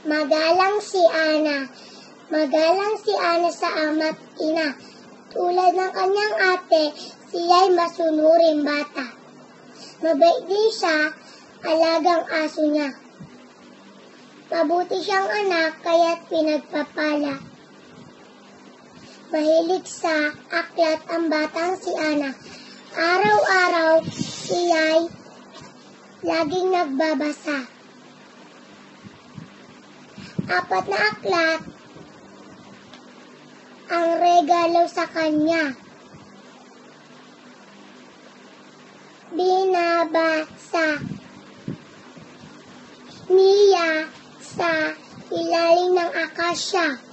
Magalang si Ana. Magalang si Ana sa ama't ina. Tulad ng kanyang ate, siya'y masunuring bata. Mabait din siya, alagang aso niya. Mabuti siyang anak, kaya't pinagpapala. Mahilig sa aklat ang batang si Ana. Araw-araw, siya'y laging nagbabasa. 4 na aklat ang regalo sa kanya. Binabasa niya sa ilalim ng akasya.